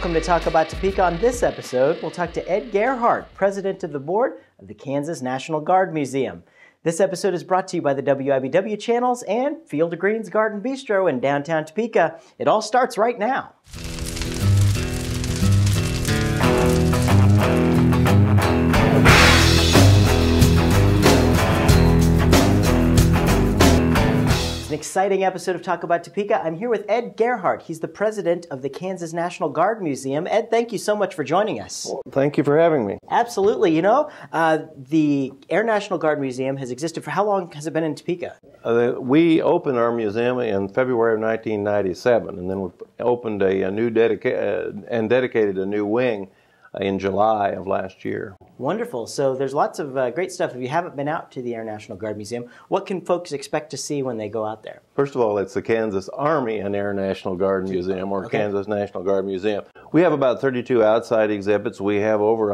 Welcome to Talk About Topeka. On this episode, we'll talk to Ed Gerhardt, president of the board of the Kansas National Guard Museum. This episode is brought to you by the WIBW channels and Field of Greens Garden Bistro in downtown Topeka. It all starts right now. An exciting episode of Talk About Topeka. I'm here with Ed Gerhardt. He's the president of the Kansas National Guard Museum. Ed, thank you so much for joining us. Well, thank you for having me. Absolutely. You know, the Air National Guard Museum has existed for how long has it been in Topeka? We opened our museum in February of 1997, and then we opened a new dedicated a new wing in July of last year. Wonderful. So there's lots of great stuff. If you haven't been out to the Air National Guard Museum, what can folks expect to see when they go out there? First of all, it's the Kansas Army and Air National Guard Museum, or Kansas National Guard Museum. We have about 32 outside exhibits. We have over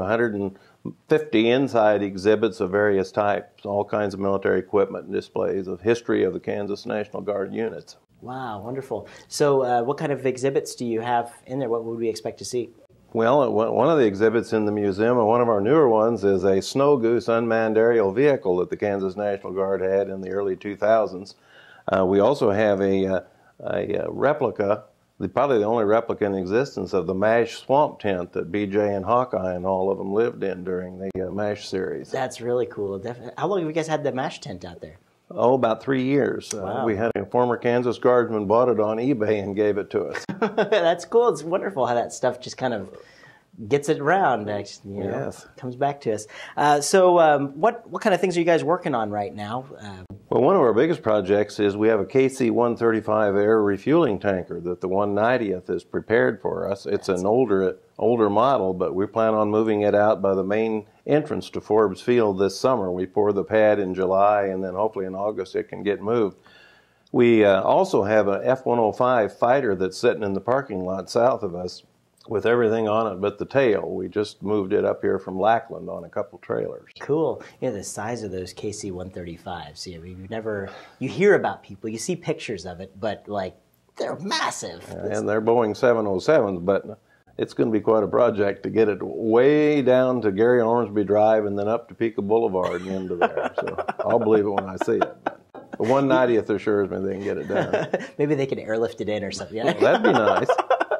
150 inside exhibits of various types, all kinds of military equipment and displays of history of the Kansas National Guard units. Wow, wonderful. So what kind of exhibits do you have in there? What would we expect to see? Well, one of the exhibits in the museum, and one of our newer ones, is a Snow Goose unmanned aerial vehicle that the Kansas National Guard had in the early 2000s. We also have a replica, probably the only replica in existence, of the MASH swamp tent that BJ and Hawkeye and all of them lived in during the MASH series. That's really cool. How long have you guys had the MASH tent out there? Oh, about 3 years. Wow. We had a former Kansas Guardsman bought it on eBay and gave it to us. That's cool. It's wonderful how that stuff just kind of gets it around. Actually, Yes. Comes back to us. So what kind of things are you guys working on right now? Well, one of our biggest projects is we have a KC-135 air refueling tanker that the 190th is prepared for us. It's an older model, but we plan on moving it out by the main entrance to Forbes Field this summer. We pour the pad in July, and then hopefully in August it can get moved. We also have an F-105 fighter that's sitting in the parking lot south of us with everything on it but the tail. We just moved it up here from Lackland on a couple trailers. Cool. You know, the size of those KC-135s. You hear about people, you see pictures of it, but like they're massive. And they're Boeing 707s, but it's going to be quite a project to get it way down to Gary Ormsby Drive and then up Topeka Boulevard and into there. So I'll believe it when I see it. The 190th assures me they can get it done. Maybe they can airlift it in or something. Well, that'd be nice.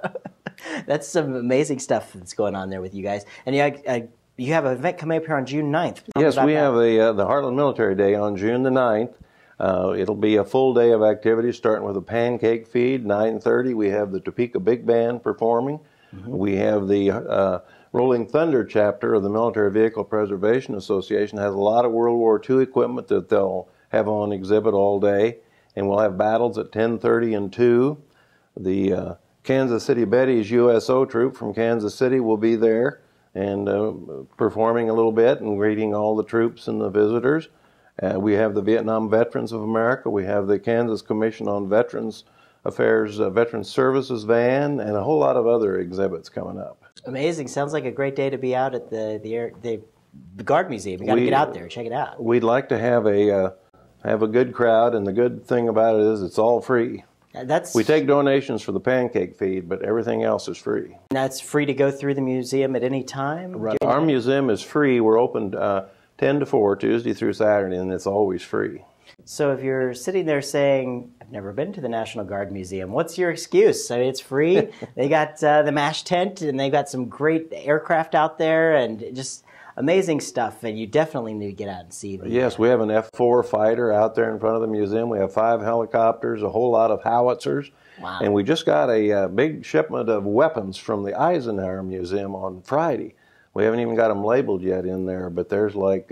That's some amazing stuff that's going on there with you guys. And you have an event coming up here on June 9th. Yes, we have the Heartland Military Day on June the 9th. It'll be a full day of activities starting with a pancake feed, 9:30. We have the Topeka Big Band performing. Mm-hmm. We have the Rolling Thunder chapter of the Military Vehicle Preservation Association. Has a lot of World War II equipment that they'll have on exhibit all day. And we'll have battles at 10:30 and 2. The Kansas City Betty's USO troop from Kansas City will be there and performing a little bit and greeting all the troops and the visitors. We have the Vietnam Veterans of America. We have the Kansas Commission on Veterans Affairs Veterans Services van, and a whole lot of other exhibits coming up. Amazing. Sounds like a great day to be out at the Guard Museum. You got to get out there, check it out. We'd like to have a good crowd, and the good thing about it is it's all free. We take donations for the pancake feed, but everything else is free. That's free to go through the museum at any time? Right. Our museum is free. We're open 10 to 4, Tuesday through Saturday, and it's always free. So if you're sitting there saying, I've never been to the National Guard Museum, what's your excuse? I mean, it's free. They got the MASH tent, and they've got some great aircraft out there, and just amazing stuff, and you definitely need to get out and see them. Yes, we have an F-4 fighter out there in front of the museum. We have 5 helicopters, a whole lot of howitzers. Wow. And we just got a big shipment of weapons from the Eisenhower Museum on Friday. We haven't even got them labeled yet in there, but there's like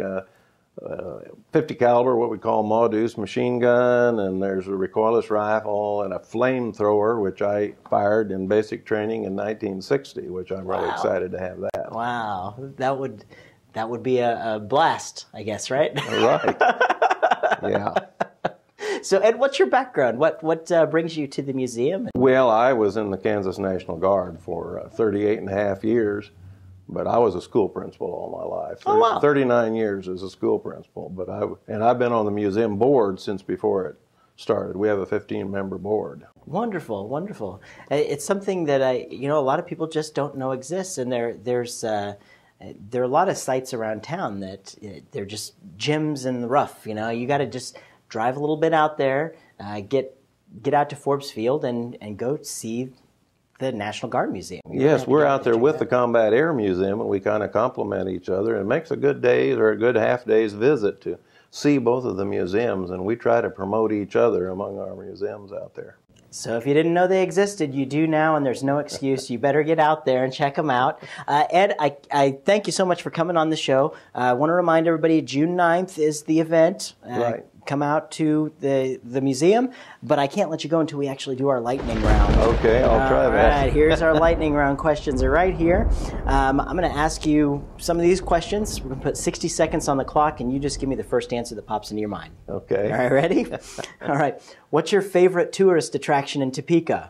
50 caliber, what we call Maudus machine gun, and there's a recoilless rifle and a flamethrower, which I fired in basic training in 1960, which I'm really excited to have that. Wow, that would be a blast, I guess, right? Right. Yeah. So, Ed, what's your background? What brings you to the museum? Well, I was in the Kansas National Guard for 38 and a half years, but I was a school principal all my life. Oh, wow. 39 years as a school principal, but I've been on the museum board since before it started. We have a 15-member board. Wonderful, wonderful. It's something that a lot of people just don't know exists, and there are a lot of sites around town that they're just gems in the rough. You got to just drive a little bit out there, get out to Forbes Field, and go see the National Guard Museum. Yes, we're out there with the Combat Air Museum, and we kind of complement each other. It makes a good day or a good half day's visit to see both of the museums, and we try to promote each other among our museums out there. So if you didn't know they existed, you do now, and there's no excuse. You better get out there and check them out. Ed, I thank you so much for coming on the show. I want to remind everybody, June 9th is the event. Right. Come out to the museum, but I can't let you go until we actually do our lightning round. Okay, I'll try that. All right, here's our lightning round questions are right here. I'm going to ask you some of these questions. We're going to put 60 seconds on the clock, and you just give me the first answer that pops into your mind. Okay. All right, ready? All right. What's your favorite tourist attraction in Topeka?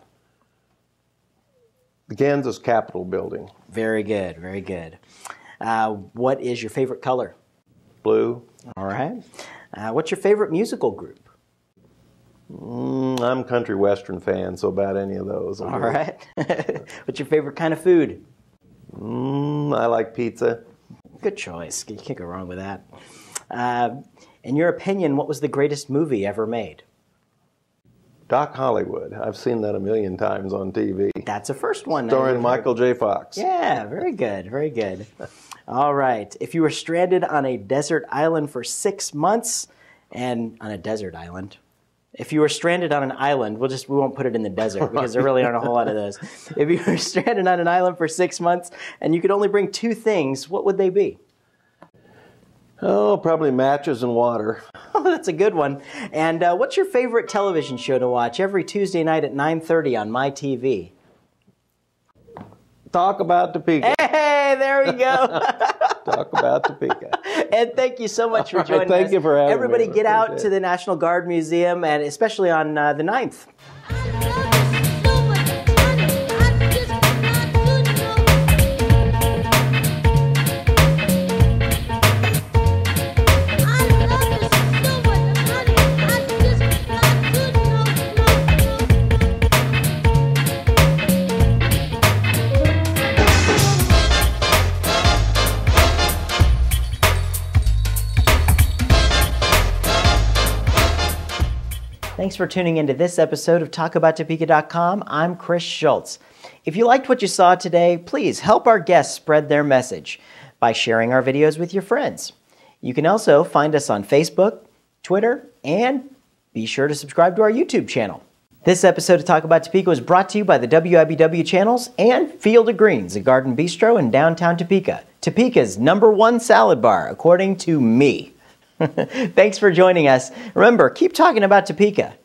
The Kansas Capitol building. Very good, very good. What is your favorite color? Blue. All right. What's your favorite musical group? I'm a country western fan, so about any of those. All right. What's your favorite kind of food? I like pizza. Good choice. You can't go wrong with that. In your opinion, what was the greatest movie ever made? Doc Hollywood. I've seen that a million times on TV. That's a first one. Starring Michael J. Fox. Yeah, very good, very good. All right. If you were stranded on a desert island for 6 months, and on a desert island, if you were stranded on an island, we won't put it in the desert because there really aren't a whole lot of those. If you were stranded on an island for 6 months and you could only bring 2 things, what would they be? Oh, probably matches and water. Oh, that's a good one. And what's your favorite television show to watch every Tuesday night at 9:30 on my TV? Talk about Topeka. Hey, there we go. Talk about Topeka. And thank you so much for joining us. Thank you for having me. Everybody get out to the National Guard Museum, and especially on the 9th. Thanks for tuning into this episode of TalkAboutTopeka.com. I'm Chris Schultz. If you liked what you saw today, please help our guests spread their message by sharing our videos with your friends. You can also find us on Facebook, Twitter, and be sure to subscribe to our YouTube channel. This episode of Talk About Topeka was brought to you by the WIBW channels and Field of Greens, a garden bistro in downtown Topeka. Topeka's #1 salad bar, according to me. Thanks for joining us. Remember, keep talking about Topeka.